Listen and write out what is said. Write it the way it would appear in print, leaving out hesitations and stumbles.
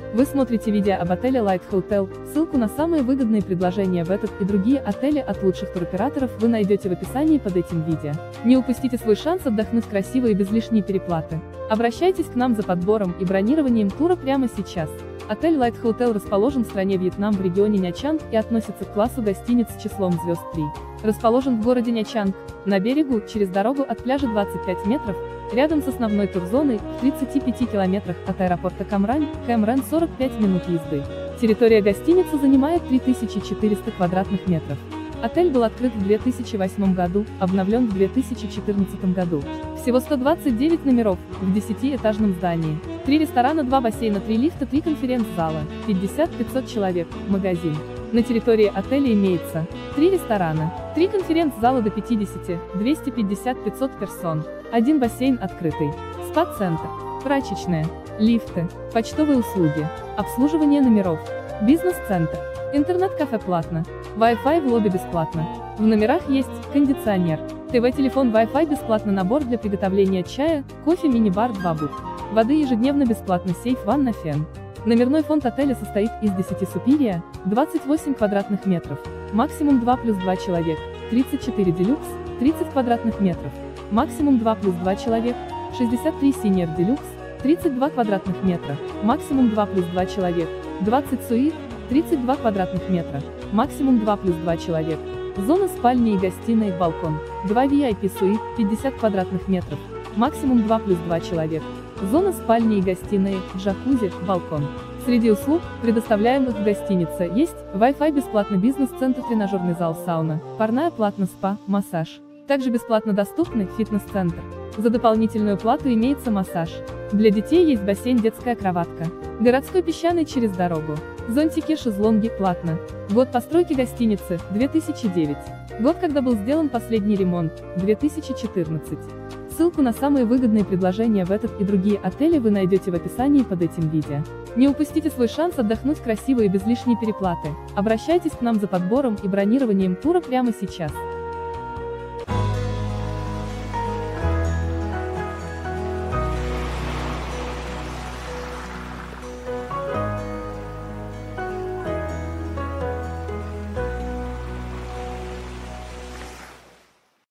Вы смотрите видео об отеле Light Hotel. Ссылку на самые выгодные предложения в этот и другие отели от лучших туроператоров вы найдете в описании под этим видео. Не упустите свой шанс отдохнуть красиво и без лишней переплаты. Обращайтесь к нам за подбором и бронированием тура прямо сейчас. Отель Light Hotel расположен в стране Вьетнам в регионе Нячанг и относится к классу гостиниц с числом звезд 3. Расположен в городе Нячанг, на берегу, через дорогу от пляжа 25 метров, рядом с основной турзоной, в 35 километрах от аэропорта Камрань, Кэмрэн 45 минут езды. Территория гостиницы занимает 3400 квадратных метров. Отель был открыт в 2008 году, обновлен в 2014 году. Всего 129 номеров, в 10-этажном здании. 3 ресторана, 2 бассейна, 3 лифта, 3 конференц-зала, 50-500 человек, магазин. На территории отеля имеется 3 ресторана, 3 конференц-зала до 50, 250-500 персон, 1 бассейн открытый, спа-центр, прачечная, лифты, почтовые услуги, обслуживание номеров, бизнес-центр, интернет-кафе платно, Wi-Fi в лобби бесплатно. В номерах есть кондиционер, ТВ-телефон, Wi-Fi бесплатно, набор для приготовления чая, кофе, мини-бар, 2 буд. Воды ежедневно бесплатно, сейф, ванна, фен. Номерной фонд отеля состоит из 10 суперия, 28 квадратных метров, максимум 2+2 человек, 34 делюкс, 30 квадратных метров, максимум 2+2 человек, 63 синьор делюкс, 32 квадратных метра, максимум 2+2 человек, 20 суит, 32 квадратных метра, максимум 2+2 человек, зона спальни и гостиной, балкон, 2 VIP суит, 50 квадратных метров, максимум 2+2 человек, зона спальни и гостиной, джакузи, балкон. Среди услуг, предоставляемых в гостинице, есть Wi-Fi бесплатно, бизнес-центр, тренажерный зал, сауна, парная платно, спа, массаж. Также бесплатно доступны фитнес-центр. За дополнительную плату имеется массаж. Для детей есть бассейн, детская кроватка. Городской песчаный через дорогу. Зонтики, шезлонги, платно. Год постройки гостиницы, 2009. Год, когда был сделан последний ремонт, 2014. Ссылку на самые выгодные предложения в этот и другие отели вы найдете в описании под этим видео. Не упустите свой шанс отдохнуть красиво и без лишней переплаты. Обращайтесь к нам за подбором и бронированием тура прямо сейчас.